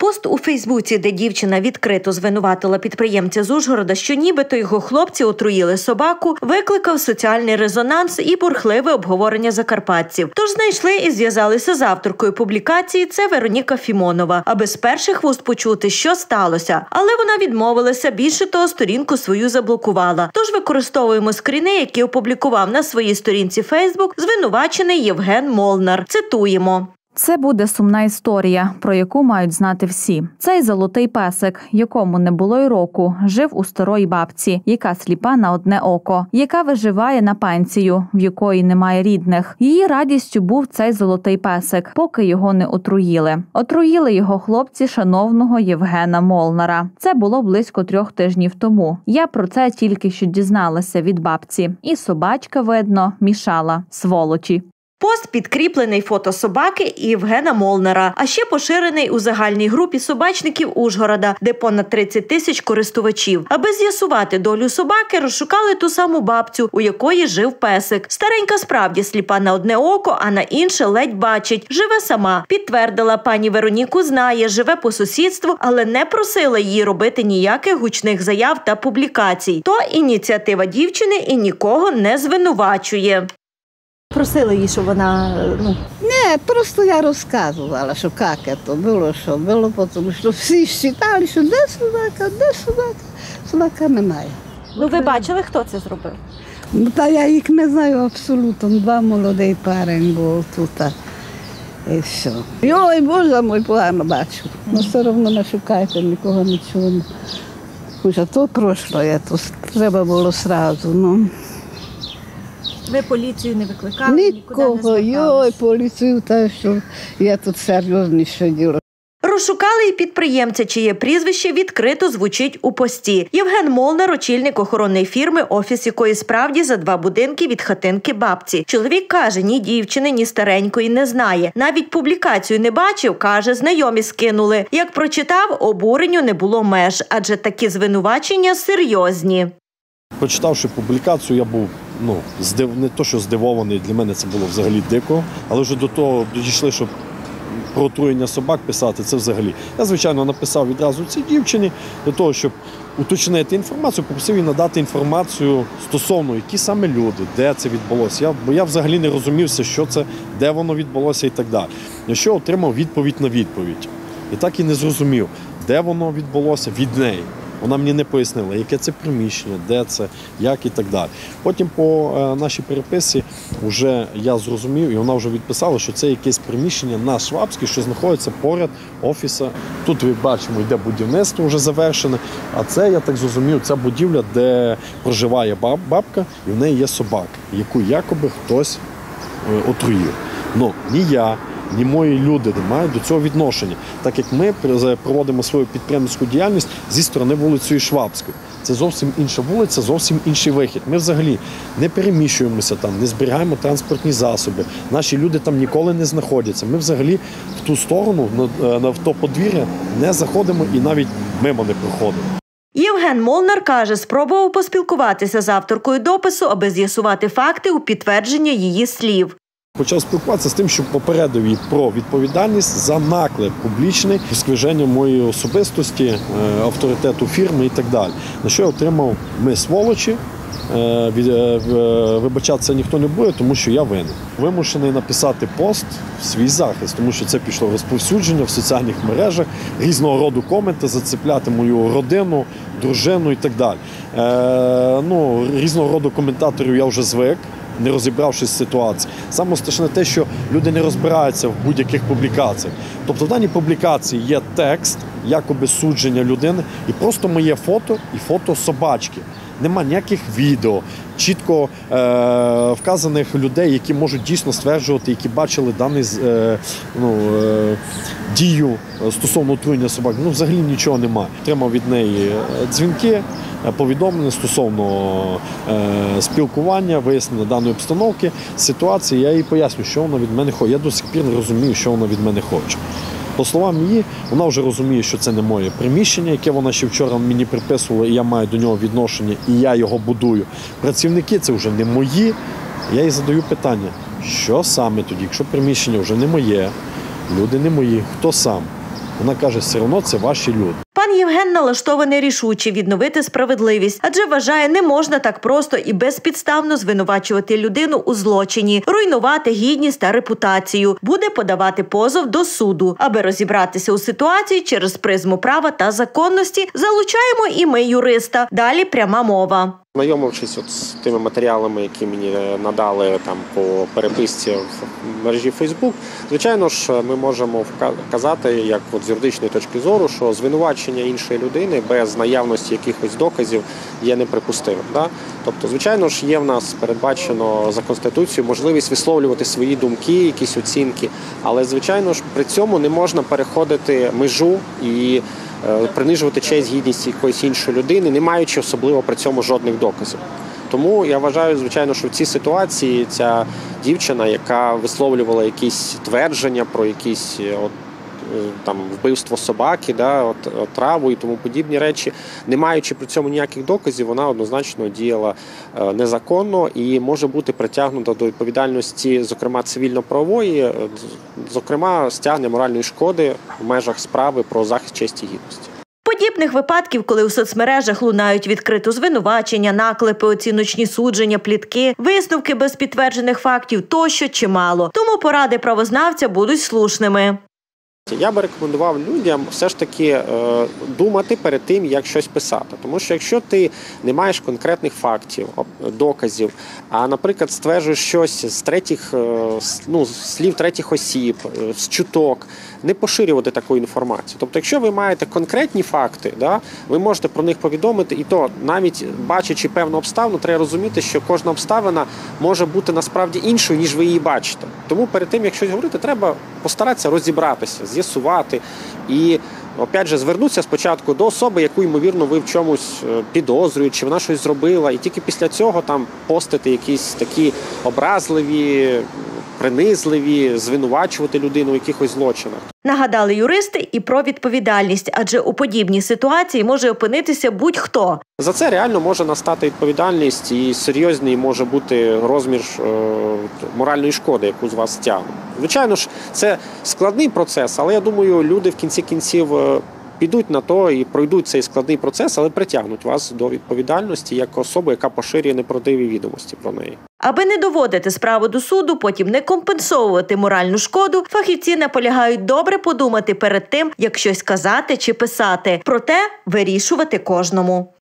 Пост у Фейсбуці, де дівчина відкрито звинуватила підприємця з Ужгорода, що нібито його хлопці отруїли собаку, викликав соціальний резонанс і бурхливе обговорення закарпатців. Тож знайшли і зв'язалися з авторкою публікації, це Вероніка Фімонова, аби з перших вуст почути, що сталося. Але вона відмовилася, більше того, сторінку свою заблокувала. Тож використовуємо скріни, які опублікував на своїй сторінці Фейсбук звинувачений Євген Молнар. Цитуємо. Це буде сумна історія, про яку мають знати всі. Цей золотий песик, якому не було й року, жив у старої бабці, яка сліпа на одне око, яка виживає на пенсію, в якої немає рідних. Її радістю був цей золотий песик, поки його не отруїли. Отруїли його хлопці шановного Євгена Молнара. Це було близько 3 тижнів тому. Я про це тільки що дізналася від бабці. І собачка, видно, мішала. Сволочі. Пост підкріплений фото собаки і Євгена Молнара, а ще поширений у загальній групі собачників Ужгорода, де понад 30 тисяч користувачів. Аби з'ясувати долю собаки, розшукали ту саму бабцю, у якої жив песик. Старенька справді сліпа на одне око, а на інше ледь бачить. Живе сама. Підтвердила, пані Вероніку знає, живе по сусідству, але не просила її робити ніяких гучних заяв та публікацій. То ініціатива дівчини і нікого не звинувачує. Просила її, щоб вона, Не, просто я розказувала, що як це було, що було, тому що всі вважали, що де собака, собака немає. Ви бачили, хто це зробив? Та я їх не знаю абсолютно, 2 молоді парень був тут, і все. Ой, Боже мой, погано бачу, все одно не шукайте, нікого не чую. Хоча то пройшло, то треба було одразу, Ви поліцію не викликали? Нікого, поліцію, та що я тут серйозніше діло. Розшукали і підприємця, чиє прізвище відкрито звучить у пості. Євген Молнар – очільник охоронної фірми, офіс якої справді за 2 будинки від хатинки бабці. Чоловік каже, ні дівчини, ні старенької не знає. Навіть публікацію не бачив, каже, знайомі скинули. Як прочитав, обуренню не було меж, адже такі звинувачення серйозні. Почитавши публікацію, я був не то, що здивований, для мене це було взагалі дико, але вже до того дійшли, щоб про отруєння собак писати, це взагалі. Я, звичайно, написав відразу цій дівчині, для того, щоб уточнити інформацію, попросив їй надати інформацію стосовно, які саме люди, де це відбулося. Бо я взагалі не розумівся, що це, де воно відбулося і так далі. На що отримав відповідь на відповідь. І так і не зрозумів, де воно відбулося від неї. Вона мені не пояснила, яке це приміщення, де це, як і так далі. Потім по нашій переписці вже я зрозумів, і вона вже відписала, що це якесь приміщення на Швабській, що знаходиться поряд офісу. Тут, ви бачимо, йде будівництво вже завершене, а це, я так зрозумів, це будівля, де проживає бабка, і в неї є собака, яку якоби хтось отруїв. Ні я, ні мої люди не мають до цього відношення, так як ми проводимо свою підприємницьку діяльність зі сторони вулицею Швабської. Це зовсім інша вулиця, зовсім інший вихід. Ми взагалі не переміщуємося там, не зберігаємо транспортні засоби, наші люди там ніколи не знаходяться. Ми взагалі в ту сторону, в то подвір'я не заходимо і навіть мимо не проходимо. Євген Молнар каже, спробував поспілкуватися з авторкою допису, аби з'ясувати факти у підтвердження її слів. Почав спілкуватися з тим, що попередив її про відповідальність за наклеп публічний, сквиження моєї особистості, авторитету фірми і так далі. На що я отримав: ми сволочі, вибачатися ніхто не буде, тому що я винен. Вимушений написати пост в свій захист, тому що це пішло розповсюдження в соціальних мережах, різного роду коменти, зацепляти мою родину, дружину і так далі. Різного роду коментаторів я вже звик, не розібравшись з ситуації. Саме страшне те, що люди не розбираються в будь-яких публікаціях. Тобто в даній публікації є текст, якоби судження людини, і просто моє фото і фото собачки. Нема ніяких відео, чітко вказаних людей, які можуть дійсно стверджувати, які бачили дану дію стосовно отруєння собак. Взагалі нічого немає. Отримав від неї дзвінки, повідомлення стосовно спілкування, вияснення даної обстановки, ситуації. Я їй поясню, що вона від мене хоче. Я до сих пір не розумію, що вона від мене хоче. По словам її, вона вже розуміє, що це не моє приміщення, яке вона ще вчора мені приписувала, і я маю до нього відношення, і я його будую. Працівники – це вже не мої. Я їй задаю питання, що саме тоді, якщо приміщення вже не моє, люди не мої, хто сам? Вона каже, все одно це ваші люди. Пан Євген налаштований рішуче відновити справедливість, адже вважає, не можна так просто і безпідставно звинувачувати людину у злочині, руйнувати гідність та репутацію. Буде подавати позов до суду. Аби розібратися у ситуації через призму права та законності, залучаємо і ми юриста. Далі пряма мова. Знайомившись з тими матеріалами, які мені надали там по переписці в мережі Facebook, звичайно ж, ми можемо вказати, як з юридичної точки зору, що звинувачення іншої людини без наявності якихось доказів є неприпустимим. Да? Тобто, звичайно ж, є в нас передбачено за Конституцією можливість висловлювати свої думки, якісь оцінки, але, звичайно ж, при цьому не можна переходити межу і принижувати честь, гідність якоїсь іншої людини, не маючи особливо при цьому жодних доказів. Тому я вважаю, звичайно, що в цій ситуації ця дівчина, яка висловлювала якісь твердження про якісь там вбивство собаки, отраву і тому подібні речі, не маючи при цьому ніяких доказів, вона однозначно діяла незаконно і може бути притягнута до відповідальності, зокрема цивільно-правової, зокрема стягнення моральної шкоди в межах справи про захист честі і гідності. Подібних випадків, коли у соцмережах лунають відкрито звинувачення, наклепи, оціночні судження, плітки, висновки без підтверджених фактів тощо чимало. Тому поради правознавця будуть слушними. Я би рекомендував людям все ж таки думати перед тим, як щось писати. Тому що якщо ти не маєш конкретних фактів, доказів, а, наприклад, стверджуєш щось з слів третіх осіб, з чуток, не поширювати таку інформацію. Тобто, якщо ви маєте конкретні факти, ви можете про них повідомити, і то навіть бачачи певну обставину, треба розуміти, що кожна обставина може бути насправді іншою, ніж ви її бачите. Тому перед тим, як щось говорити, треба постаратися розібратися, з'ясувати і, опять же, звернутися спочатку до особи, яку, ймовірно, ви в чомусь підозрюєте, чи вона щось зробила, і тільки після цього там постити якісь такі образливі, принизливі, звинувачувати людину в якихось злочинах. Нагадали юристи і про відповідальність, адже у подібній ситуації може опинитися будь-хто. За це реально може настати відповідальність і серйозний може бути розмір моральної шкоди, яку з вас стягнуть. Звичайно ж, це складний процес, але я думаю, люди в кінці кінців підуть на то і пройдуть цей складний процес, але притягнуть вас до відповідальності як особи, яка поширює неправдиві відомості про неї. Аби не доводити справу до суду, потім не компенсовувати моральну шкоду, фахівці наполягають добре подумати перед тим, як щось казати чи писати. Проте вирішувати кожному.